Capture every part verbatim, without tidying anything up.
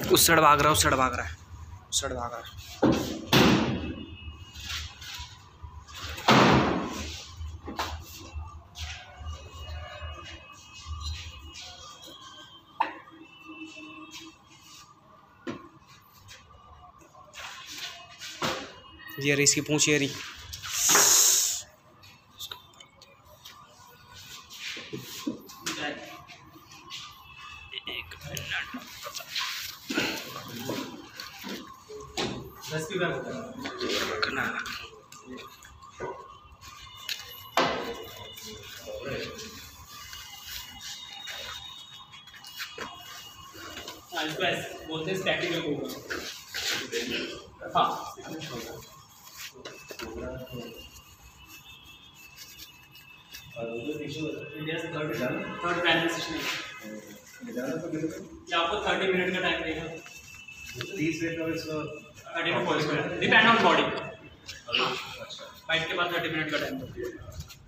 उस साइड भाग रहा है, उस साइड भाग रहा है, उस साइड भाग रहा है। ये रही इसकी पूंछ, ये रही। एक मिनट रखना। बोलते स्टैटिक होगा। हाँ थर्ड पैनल सेशन है, आपको थर्टी मिनट का टाइम देगा। तीस मिनट और इसका thirty to forty minute depend on body. Fight के बाद थर्टी मिनट का टाइम देगा।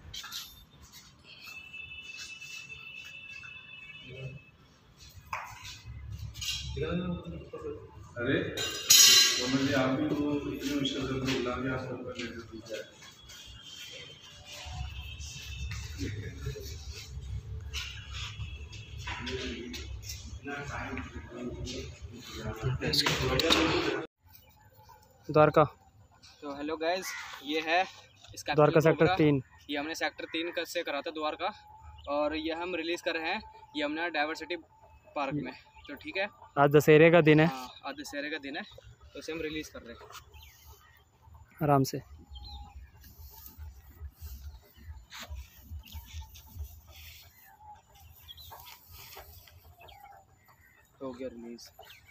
अरे तो मैंने आप भी वो इतने मुश्किल से बुला के आप सब कर लेते हैं। द्वारका। तो हेलो गाइज, ये है इसका द्वारका सेक्टर तीन। ये हमने सेक्टर तीन से करा था द्वारका, और ये हम रिलीज़ कर रहे हैं। ये हमने डाइवर्सिटी पार्क में। तो ठीक है, आज दशहरे का दिन है। हाँ, आज दशहरे का दिन है, तो इसे हम रिलीज़ कर रहे हैं आराम से। हो गया रिलीज़।